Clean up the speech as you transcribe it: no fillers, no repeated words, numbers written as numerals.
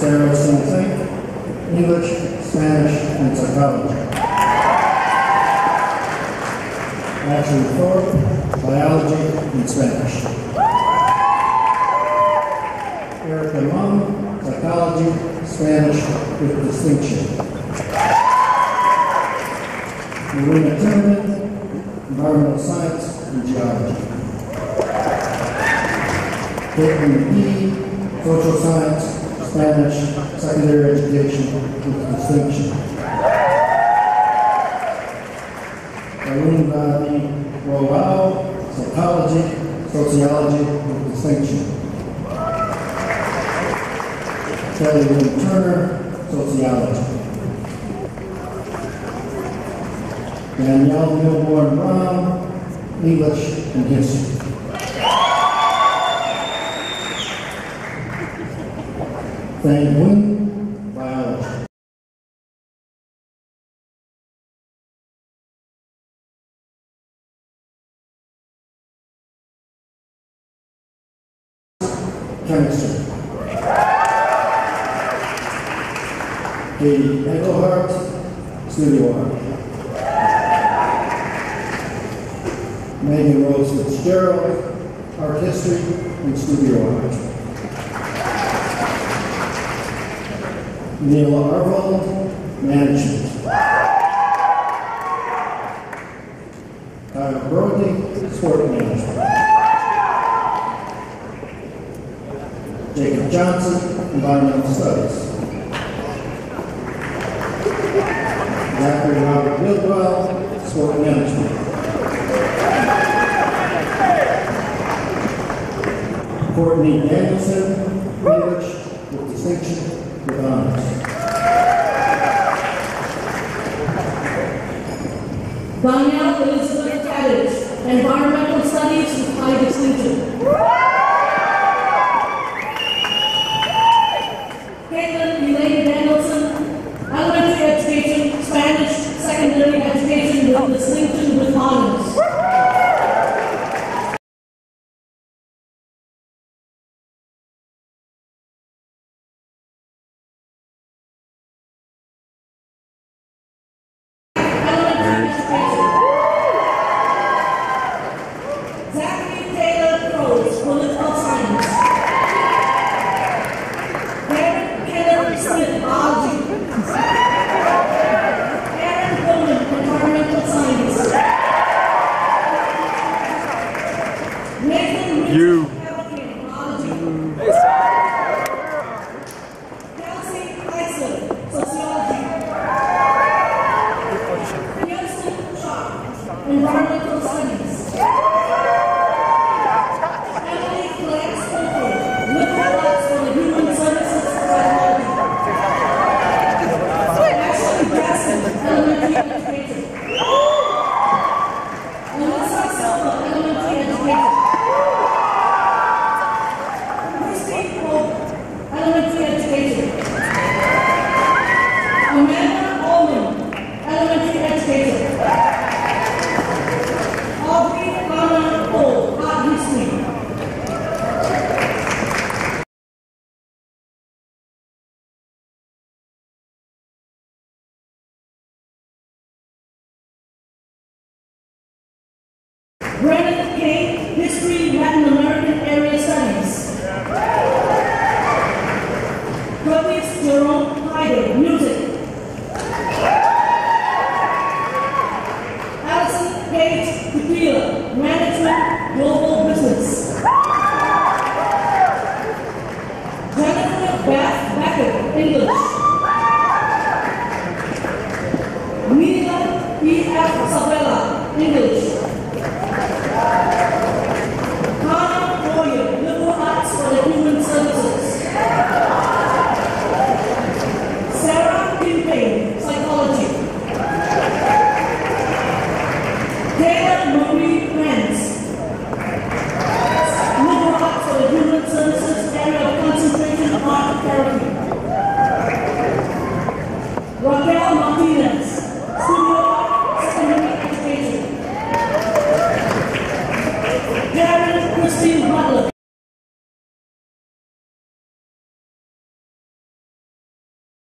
Sarah Sensei, English, Spanish, and Psychology. Ashley Thorpe, Biology and Spanish. Erica Mung, Psychology, Spanish with distinction. Marina Timmerman, Environmental Science and Geology. Caitlin E., Social Science, Spanish, Secondary Education with distinction. Arun Vani Roao, Psychology, Sociology with distinction. Kelly Lynn Turner, Sociology. Danielle Milborn Brown, English and History. Fang Nguyen, Biology. Chemistry. Katie Engelhardt, Studio Art. Megan Rose Fitzgerald, Art History and Studio Art. Neil Arvold, Management. Kyle Brody, Sport Management. Jacob Johnson, Environmental Studies. Zachary Robert Bildwell, Sport Management. Courtney Danielson, English with distinction with honors. Danielle Elizabeth Tadich, Environmental Studies with high distinction. Caitlin Elaine Danielson, Elementary Education, Spanish, Secondary Education with distinction with honors. Zachary Taylor Crowes, Political Science. Derek Kenneth Smith, Biology. Aaron Coleman, Environmental Science. Nathan Richard, Hurricane, Biology. Kelsey Heisler, Sociology. Houston Sharp, Environmental Studies. Emily Claire Spoker, Liberal Arts for the Human Services Psychology. Ashley Jackson, Elementary Education. Melissa Silva, Elementary Education. Christy Pope, Elementary Education. Amanda Ullman, Elementary Education. Aubrey Anna Cole, Art History. Brennan K, History, Latin American Area Studies. Curtis Jerome Hyder, Music. Alison Page Tequila, Management, Global Business. Jennifer Beth Becker, English. Nina E.F. Sabella, English. Hannah Boyer, Liberal Arts for the Human Services. Sarah Kincaid, Psychology. Taylor Marie Pence, Liberal Arts for the Human Services, area of concentration, art therapy. Raquel Martinez, Studio